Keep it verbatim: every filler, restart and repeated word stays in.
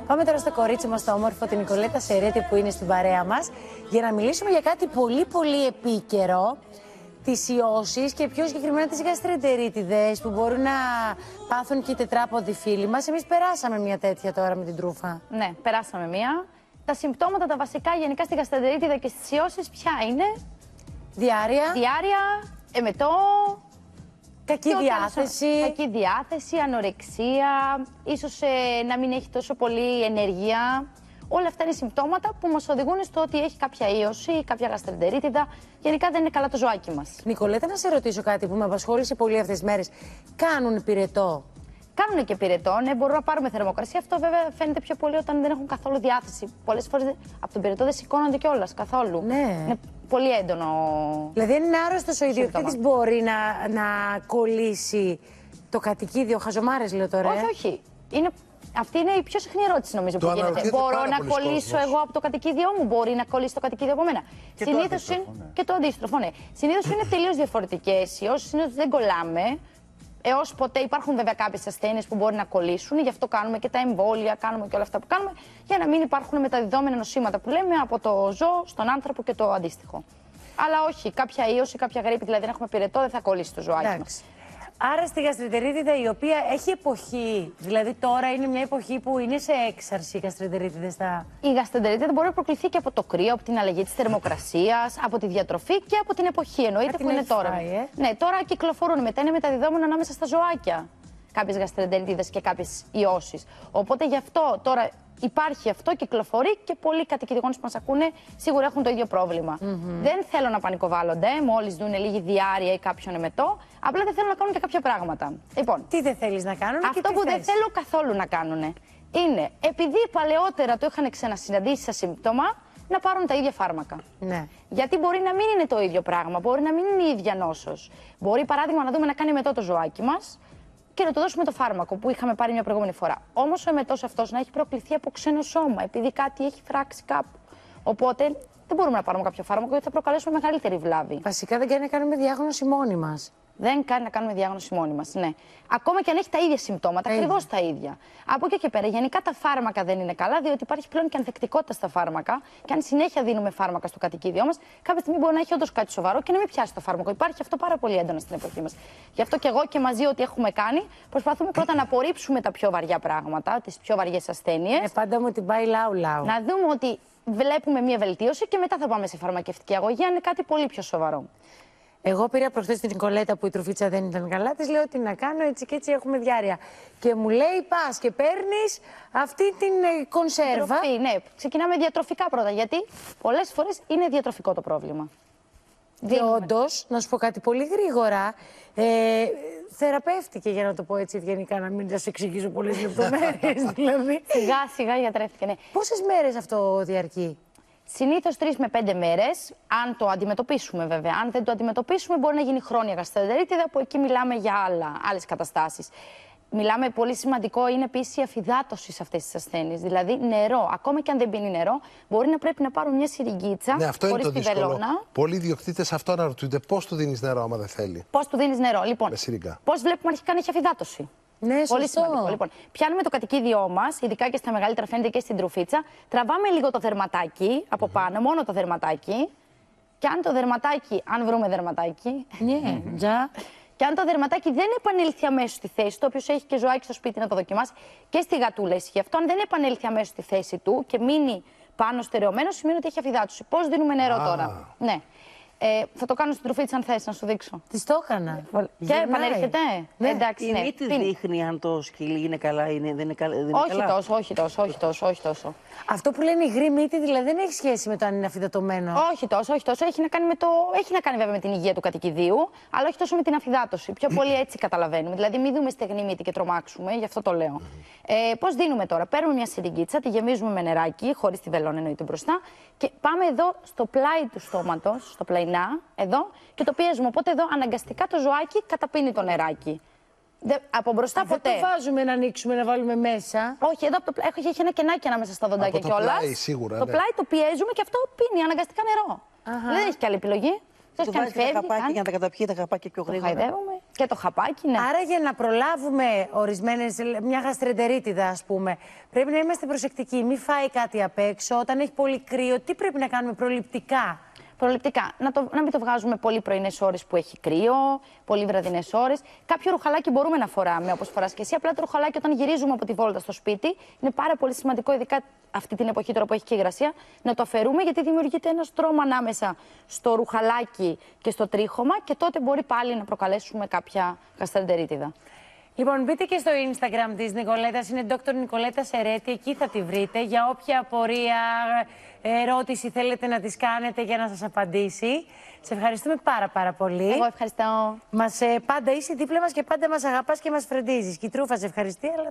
Πάμε τώρα στο κορίτσι μας, το όμορφο, την Νικολέτα Σερέτη, που είναι στην παρέα μας, για να μιλήσουμε για κάτι πολύ πολύ επίκαιρο. Τις ιώσεις και πιο συγκεκριμένα τις γαστρεντερίτιδες που μπορούν να πάθουν και οι τετράποδοι φίλοι μας. Εμείς περάσαμε μια τέτοια τώρα με την τρούφα. Ναι, περάσαμε μια. Τα συμπτώματα, τα βασικά γενικά στη γαστρεντερίτιδα και στις ιώσεις ποια είναι? Διάρρεια. Διάρρεια, εμετό. Κακή διάθεση. Κακή διάθεση, ανορεξία, ίσως ε, να μην έχει τόσο πολύ ενέργεια. Όλα αυτά είναι συμπτώματα που μας οδηγούν στο ότι έχει κάποια ίωση, κάποια γαστρεντερίτιδα. Γενικά δεν είναι καλά το ζωάκι μας. Νικολέτα, να σε ρωτήσω κάτι που με απασχόλησε πολύ αυτές τις μέρες. Κάνουν πυρετό? Κάνουν και πυρετό, ναι, μπορούμε να πάρουμε θερμοκρασία. Αυτό βέβαια φαίνεται πιο πολύ όταν δεν έχουν καθόλου διάθεση. Πολλές φορές από τον πυρετό δεν σηκώνονται κιόλας καθόλου. Ναι. Είναι πολύ έντονο. Δηλαδή, αν είναι άρρωστος ο ιδιοκτήτης, μπορεί να, να κολλήσει το κατοικίδιο? Χαζομάρες λέω τώρα. Όχι, όχι. Είναι... Αυτή είναι η πιο συχνή ερώτηση νομίζω το που γίνεται. Μπορώ να κολλήσω κόσμος. εγώ από το κατοικίδιό μου? Μπορεί να κολλήσει το κατοικίδιο από μένα? Συνήθως είναι. Ναι. Και το αντίστροφο, ναι. Συνήθως είναι τελείως διαφορετικές. Όσοι συνήθως δεν κολλάμε. Έως ποτέ υπάρχουν βέβαια κάποιες ασθένειες που μπορεί να κολλήσουν. Γι' αυτό κάνουμε και τα εμβόλια, κάνουμε και όλα αυτά που κάνουμε. Για να μην υπάρχουν μεταδιδόμενα νοσήματα που λέμε από το ζώο στον άνθρωπο και το αντίστοιχο. Αλλά όχι, κάποια ίωση, κάποια γρήπη, δηλαδή δεν έχουμε πυρετό, δεν θα κολλήσει το ζωάκι μας. Άρα στη γαστρεντερίτιδα, η οποία έχει εποχή, δηλαδή τώρα είναι μια εποχή που είναι σε έξαρση η γαστρεντερίτιδα στα... Η γαστρεντερίτιδα μπορεί να προκληθεί και από το κρύο, από την αλλαγή της θερμοκρασίας, από τη διατροφή και από την εποχή, εννοείται, που είναι τώρα. Φάει, ε? Ναι, τώρα κυκλοφορούν, μετά είναι μεταδιδόμενο ανάμεσα στα ζωάκια κάποιες γαστρεντερίτιδες και κάποιες ιώσεις. Οπότε γι' αυτό τώρα υπάρχει αυτό, κυκλοφορεί και πολλοί κατοικιδηγόνες που μας ακούνε σίγουρα έχουν το ίδιο πρόβλημα. Mm-hmm. Δεν θέλω να πανικοβάλλονται μόλις δουν λίγη διάρρεια ή κάποιον εμετό, απλά δεν θέλουν να κάνουν και κάποια πράγματα. Λοιπόν, τι δεν θέλεις να κάνουν? Αυτό και τι που θες? δεν θέλω καθόλου να κάνουν είναι, επειδή παλαιότερα το είχαν ξανασυναντήσει σαν σύμπτωμα, να πάρουν τα ίδια φάρμακα. Ναι. Γιατί μπορεί να μην είναι το ίδιο πράγμα, μπορεί να μην είναι η ίδια νόσος. Μπορεί, παράδειγμα, να δούμε να κάνει εμετό το ζωάκι μας και να του δώσουμε το φάρμακο που είχαμε πάρει μια προηγούμενη φορά. Όμως ο εμετός αυτός να έχει προκληθεί από ξένο σώμα, επειδή κάτι έχει φράξει κάπου. Οπότε δεν μπορούμε να πάρουμε κάποιο φάρμακο γιατί θα προκαλέσουμε μεγαλύτερη βλάβη. Βασικά δεν κάνει να κάνουμε διάγνωση μόνοι μας. Δεν κάνει να κάνουμε διάγνωση μόνοι μας, ναι. Ακόμα και αν έχει τα ίδια συμπτώματα, ακριβώς τα ίδια. Από εκεί και πέρα, γενικά τα φάρμακα δεν είναι καλά, διότι υπάρχει πλέον και ανθεκτικότητα στα φάρμακα. Και αν συνέχεια δίνουμε φάρμακα στο κατοικίδιό μας, κάποια στιγμή μπορεί να έχει όντως κάτι σοβαρό και να μην πιάσει το φάρμακο. Υπάρχει αυτό πάρα πολύ έντονα στην εποχή μας. Γι' αυτό και εγώ και μαζί, ό,τι έχουμε κάνει, προσπαθούμε πρώτα να απορρίψουμε τα πιο βαριά πράγματα, τις πιο βαριές ασθένειες. Ε, πάντα μου την πάει λαού-λαού. Να δούμε ότι βλέπουμε μια βελτίωση και μετά θα πάμε σε φαρμακευτική αγωγή, αν είναι κάτι πολύ πιο σοβαρό. Εγώ πήρα προχθές την Νικολέτα που η τροφίτσα δεν ήταν καλά. Της λέω τι να κάνω, έτσι και έτσι έχουμε διάρρεια. Και μου λέει πας και παίρνεις αυτή την ε, κονσέρβα. Διατροφή, ναι, ξεκινάμε διατροφικά πρώτα. Γιατί πολλές φορές είναι διατροφικό το πρόβλημα. Και όντως, να σου πω κάτι πολύ γρήγορα, ε, θεραπεύτηκε, για να το πω έτσι ευγενικά, να μην σας εξηγήσω πολλές λεπτομέρειες δηλαδή. Σιγά σιγά γιατρεύτηκε, ναι. Πόσες μέρες αυτό διαρκεί? Συνήθως τρεις με πέντε μέρες, αν το αντιμετωπίσουμε βέβαια. Αν δεν το αντιμετωπίσουμε, μπορεί να γίνει χρόνια γαστρεντερίτιδα, που εκεί μιλάμε για άλλα, άλλες καταστάσεις. Μιλάμε, πολύ σημαντικό είναι επίσης η αφυδάτωση σε αυτές τις ασθένειες. Δηλαδή νερό. Ακόμα και αν δεν πίνει νερό, μπορεί να πρέπει να πάρουν μια σιριγκίτσα. Ναι, αυτό είναι το τη δύσκολο. βελόνα. Πολλοί ιδιοκτήτες αυτό αναρωτούνται. Πώς του δίνεις νερό, άμα δεν θέλει? Πώς του δίνεις νερό, λοιπόν. Πώς βλέπουμε αρχικά να έχει αφυδάτωση. Ναι, πολύ σωστό. σημαντικό. Λοιπόν, πιάνουμε το κατοικίδιό μας, ειδικά και στα μεγαλύτερα, φαίνεται και στην τρουφίτσα. Τραβάμε λίγο το δερματάκι από πάνω, μόνο το δερματάκι. Και αν το δερματάκι, αν βρούμε δερματάκι. Ναι, τζα. Και αν το δερματάκι δεν επανέλθει αμέσως στη θέση του, όποιος έχει και ζωάκι στο σπίτι να το δοκιμάσει, και στη γατούλα ισχύει αυτό, αν δεν επανέλθει αμέσως στη θέση του και μείνει πάνω στερεωμένο, σημαίνει ότι έχει αφυδάτωση. Πώς δίνουμε νερό Α. τώρα? Ναι. Ε, θα το κάνω στην τροφίτσα αν θες να σου δείξω. Της το έκανα. Και επανέρχεται. Ναι. Εντάξει, Η ναι. μύτη Πίνει. δείχνει αν το σκυλί είναι καλά ή δεν είναι καλά. Δεν είναι Όχι καλά. τόσο, όχι τόσο, όχι τόσο, όχι τόσο. Αυτό που λένε υγρή μύτη δηλαδή δεν έχει σχέση με το αν είναι αφυδατωμένο. Όχι τόσο, όχι τόσο. Έχει να κάνει, με το... έχει να κάνει βέβαια με την υγεία του κατοικιδίου, αλλά όχι τόσο με την αφυδάτωση. Πιο πολύ έτσι καταλαβαίνουμε. Δηλαδή, μην δούμε στεγνή μύτη και τρομάξουμε, γι' αυτό το λέω. Ε, Πώς δίνουμε τώρα? Παίρνουμε μια σιριγκίτσα, τη γεμίζουμε με νεράκι, χωρίς τη βελόνα εννοείται μπροστά, και πάμε εδώ στο πλάι του στόματος, στο πλαϊνά, εδώ, και το πιέζουμε. Οπότε εδώ αναγκαστικά το ζωάκι καταπίνει το νεράκι. Δε, από μπροστά δεν ποτέ. το βάζουμε να ανοίξουμε, να βάλουμε μέσα. Όχι, εδώ από το πλάι έχει ένα κενάκι ανάμεσα στα δοντάκια κιόλας. Το πλάι, σίγουρα. Το ναι. πλάι το πιέζουμε και αυτό πίνει αναγκαστικά νερό. Αχα. Δεν έχει και άλλη επιλογή. Του βάζει τα καπάκια για να τα καταπιεί τα καπάκια πιο γρήγορα. Χαϊδεύουμε. Και το χαπάκι, ναι. Άρα για να προλάβουμε ορισμένες, μια γαστρεντερίτιδα ας πούμε, πρέπει να είμαστε προσεκτικοί. Μην φάει κάτι απ' έξω, όταν έχει πολύ κρύο, τι πρέπει να κάνουμε προληπτικά? Προληπτικά. Να, το, να μην το βγάζουμε πολύ πρωινές ώρες που έχει κρύο, πολύ βραδινές ώρες. Κάποιο ρουχαλάκι μπορούμε να φοράμε, όπως φοράς και εσύ. Απλά το ρουχαλάκι όταν γυρίζουμε από τη βόλτα στο σπίτι είναι πάρα πολύ σημαντικό, ειδικά αυτή την εποχή τώρα που έχει και υγρασία, να το αφαιρούμε, γιατί δημιουργείται ένα στρώμα ανάμεσα στο ρουχαλάκι και στο τρίχωμα και τότε μπορεί πάλι να προκαλέσουμε κάποια γαστρεντερίτιδα. Λοιπόν, μπείτε και στο Instagram της Νικολέτας, είναι Δόκτωρ Νικολέτα Σερέτη, εκεί θα τη βρείτε. Για όποια απορία, ερώτηση θέλετε να της κάνετε για να σας απαντήσει. Σε ευχαριστούμε πάρα πάρα πολύ. Εγώ ευχαριστώ. Μας, ε, πάντα είσαι δίπλα μας και πάντα μας αγαπάς και μας φροντίζεις. Και η Τρούφα σε ευχαριστεί, αλλά